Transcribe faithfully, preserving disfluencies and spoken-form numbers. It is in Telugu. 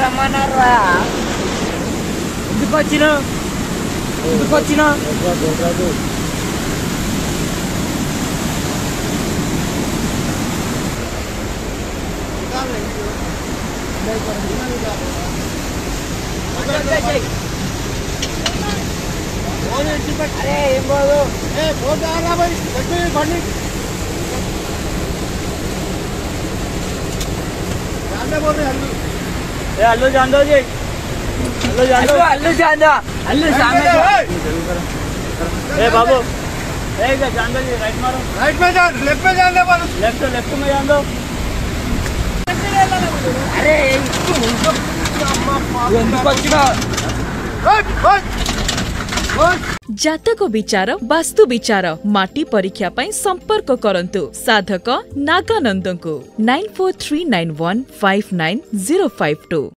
రమ్మన్నారా ఎందుకు వచ్చినా ఎందుకు వచ్చినా अरे अल्लू जान दो जी अल्लू जान दो अल्लू जान दो अल्लू सामने ए बाबू ए जान दो जी राइट मारो राइट में जान लेफ्ट में जान दो लेफ्ट लेफ्ट में जान दो अरे ఎందుకు వచ్చినా जातक विचार वास्तु विचार माटी परीक्षा पई संपर्क करंतु साधक नागानंद को nine four three nine one five nine zero five to.